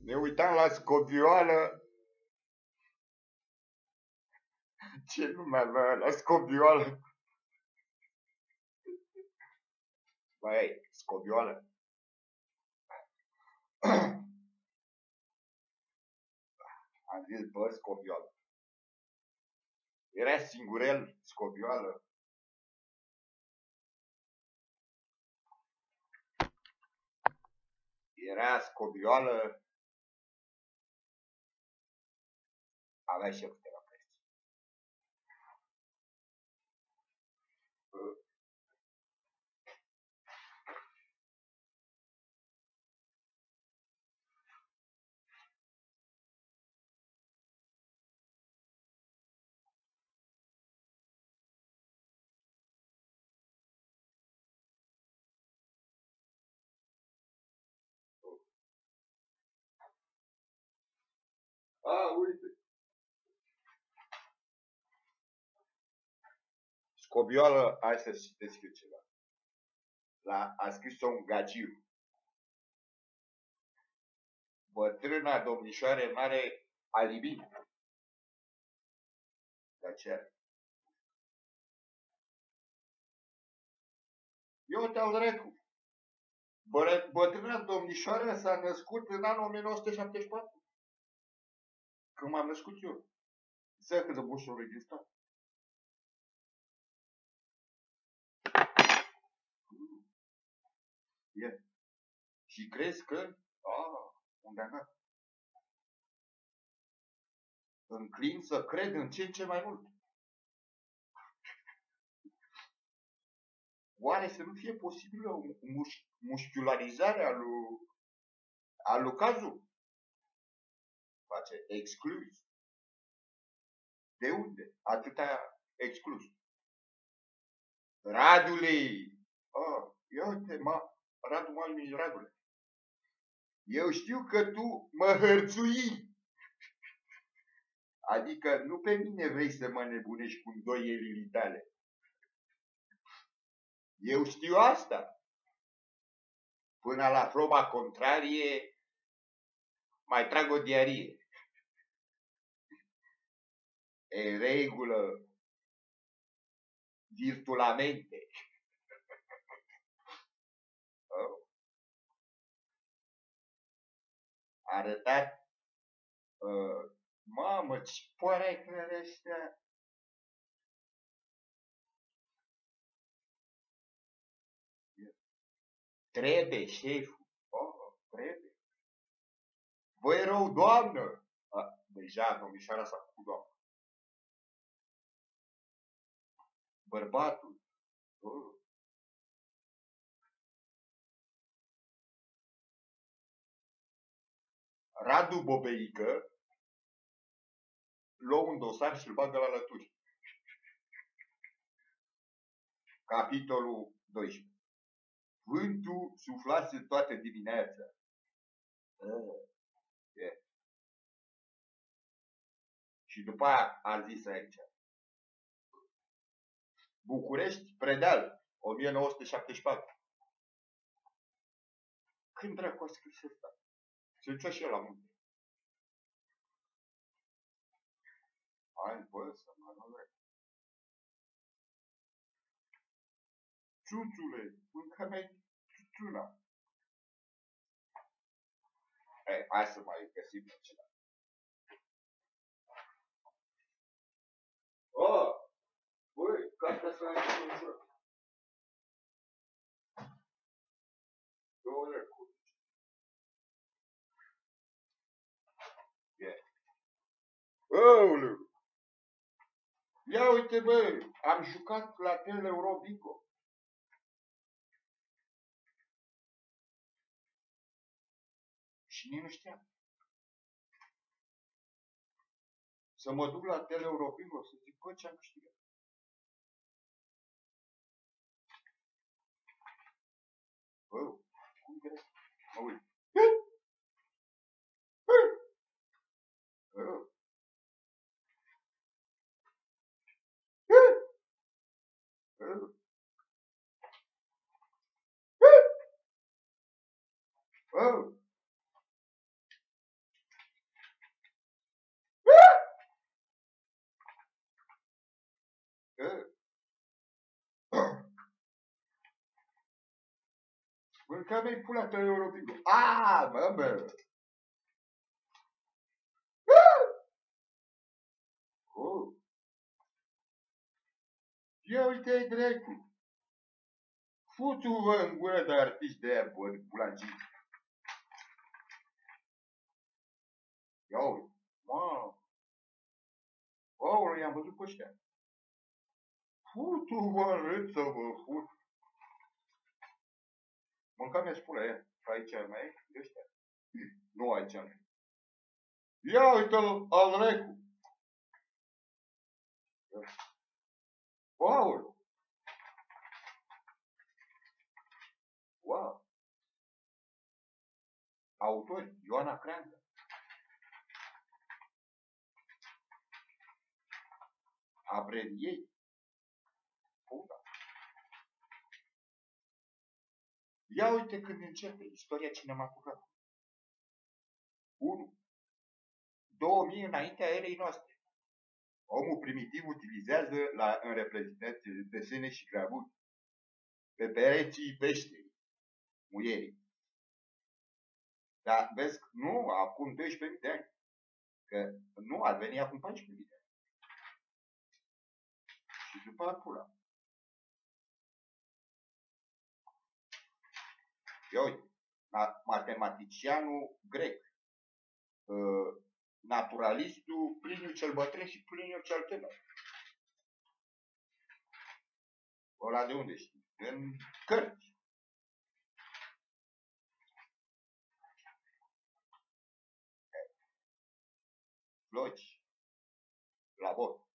Ne uitam la scobioală. Ce nume avea la scobioală? Băi, scobioală. Am zis, bă, scobioală. Era singurel, scobioală. Era scobioală. Avea și câteva cărți. Uite. Scobioală, hai să citesc eu ceva. A scris-o un gagiu. Bătrâna domnișoare mare alibi. De aceea. Eu te-au dracu. Bătrâna domnișoară s-a născut în anul 1974. Când m-am născut eu. Să cât de bușorul din stat. Yeah. Și crezi că... unde am dat? Înclin să cred în ce mai mult. Oare să nu fie posibilă o mușchiularizare a lui cazul? Face exclus. De unde? Atâta exclus. Radule! Ia uite, Radu, Radule. Eu știu că tu mă hărțui. Adică nu pe mine vrei să mă nebunești cu îndoielile tale. Eu știu asta. Până la proba contrarie, mai trag o diarie. E regulă. Virtulamente. Arătat. Mamă, ce poreclele astea. Trebuie, șeful. Trebuie. Băi, rău, doamnă. Deja, domnișoara s-a făcut doamnă. Bărbatul. Radu Bobeică luă un dosar și îl bagă la lături. Capitolul 12. Vântul suflase toată dimineața. Și după aia a zis aici. București, Predeal, 1974. Când dracu a scris ăsta? Se ducea și el la munte. Hai, bă, să mă rog. Ciuciule, mâncă-mi ciuciuna. Hai să mai găsim ceva. Băi, gata să ai un joc. 2 lei cu. Aoleu! Ia uite, bă, am jucat la Tele-Euro-Bingo. Și nici nu știam. Să mă duc la Tele-Euro-Bingo să zic, bă, ce am câștigat. Bă, cum crezi? Mă uit. Mânca-mi pula ta Europingo. Mă. Oh. Ia uite-i dracu. Futu-vă în gură de artiști de aia, bă, bulangii. Ia uite. Aoleu, i-am văzut pe ăștia. Futu-vă în râd să vă fut. Mânca-mi spune aia. Aici mai e? De ăștia. Nu aici nu e. Ia uite-l al dracu. Aoleu. Wow. Autori, Ioana Creangă. Abreliei. Puta. Ia uite când începe istoria cinematografă. 1. 2000 înaintea erei noastre. Omul primitiv utilizează în reprezentații desene și gravuri pe pereții peșterii, muierii. Dar vezi, nu, acum 12.000 de ani. Că nu, ar veni acum 14.000 de ani. Și după pula. Ia uite, matematicianul grec, naturalistul Pliniu cel Bătrân și Pliniu cel Tânăr. Ăla de unde știi? În cărți. Floci. La vot.